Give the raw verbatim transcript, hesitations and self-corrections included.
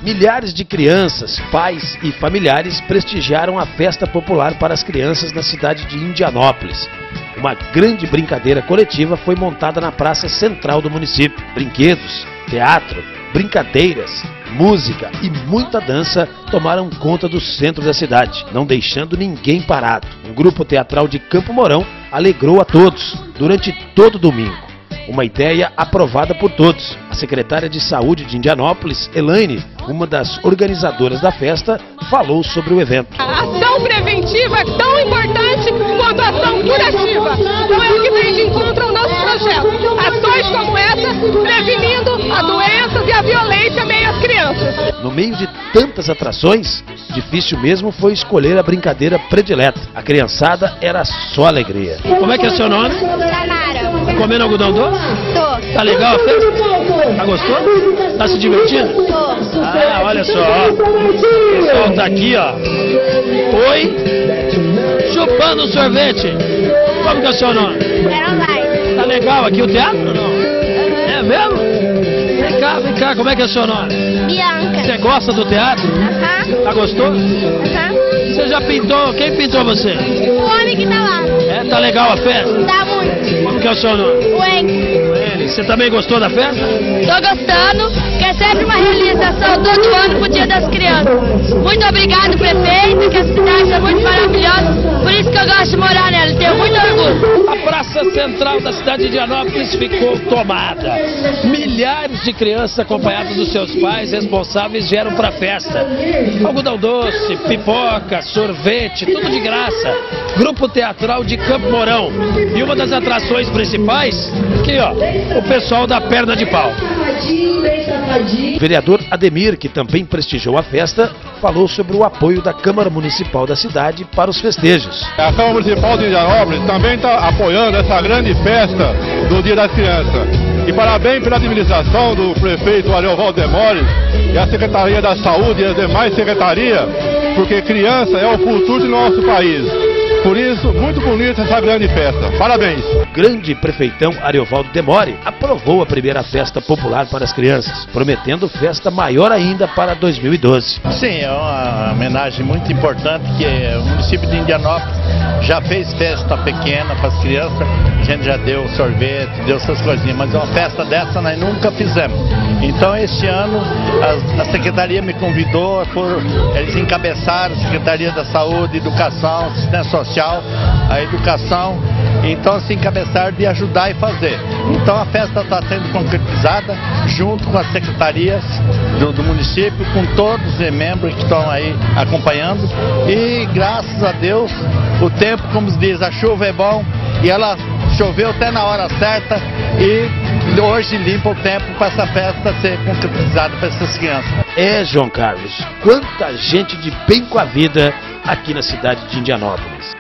Milhares de crianças, pais e familiares prestigiaram a festa popular para as crianças na cidade de Indianópolis. Uma grande brincadeira coletiva foi montada na praça central do município. Brinquedos, teatro, brincadeiras, música e muita dança tomaram conta do centro da cidade, não deixando ninguém parado. Um grupo teatral de Campo Mourão alegrou a todos durante todo o domingo. Uma ideia aprovada por todos. A secretária de Saúde de Indianópolis, Elaine, uma das organizadoras da festa, falou sobre o evento. A ação preventiva é tão importante quanto a ação curativa. Então é o que vem de encontro ao nosso projeto. Ações como essa, prevenindo as doenças e a violência meio às crianças. No meio de tantas atrações, difícil mesmo foi escolher a brincadeira predileta. A criançada era só alegria. Como é que é seu nome? Samara. Tá comendo algodão doce? Tô. Tá legal a festa? Tá gostoso? Tá se divertindo? Tô. Ah, olha só, ó. O pessoal tá aqui, ó. Oi? Chupando sorvete. Como que é o seu nome? Caroline. Tá legal aqui o teatro ou não? É mesmo? Vem cá, vem cá, como é que é o seu nome? Bianca. Você gosta do teatro? Aham. Tá gostoso? Aham. Você já pintou? Quem pintou você? O homem que tá lá. É, tá legal a festa? Tá muito. Como que é o seu nome? O Henrique. Ele. Você também gostou da festa? Tô gostando, que é sempre uma realização todo ano pro Dia das Crianças. Muito obrigado, prefeito, que a cidade é muito maravilhosa. Por isso que eu gosto de morar nela, tenho muito orgulho. A praça central da cidade de Indianópolis ficou tomada. Milhares de crianças acompanhadas dos seus pais responsáveis vieram para a festa. Algodão doce, pipoca, sorvete, tudo de graça. Grupo teatral de Campo Mourão. E uma das atrações principais, aqui ó, o pessoal da perna de pau. O vereador Ademir, que também prestigiou a festa, falou sobre o apoio da Câmara Municipal da cidade para os festejos. A Câmara Municipal de Indianópolis também está apoiando essa grande festa do Dia das Crianças. E parabéns pela administração do prefeito Ariovaldo Demore e a Secretaria da Saúde e as demais secretarias, porque criança é o futuro do nosso país. Por isso, muito bonita essa grande festa. Parabéns! O grande prefeitão Ariovaldo Demore aprovou a primeira festa popular para as crianças, prometendo festa maior ainda para dois mil e doze. Sim, é uma homenagem muito importante que o município de Indianópolis já fez festa pequena para as crianças. A gente já deu sorvete, deu essas coisinhas, mas uma festa dessa nós nunca fizemos. Então este ano a, a Secretaria me convidou, por, eles encabeçaram a Secretaria da Saúde, Educação, Assistência Social, a Educação, então se encabeçaram de ajudar e fazer. Então a festa está sendo concretizada junto com as secretarias do, do município, com todos os membros que estão aí acompanhando e graças a Deus o tempo, como se diz, a chuva é bom e ela choveu até na hora certa e hoje limpa o tempo para essa festa ser concretizada para essas crianças. É, João Carlos, quanta gente de bem com a vida aqui na cidade de Indianópolis.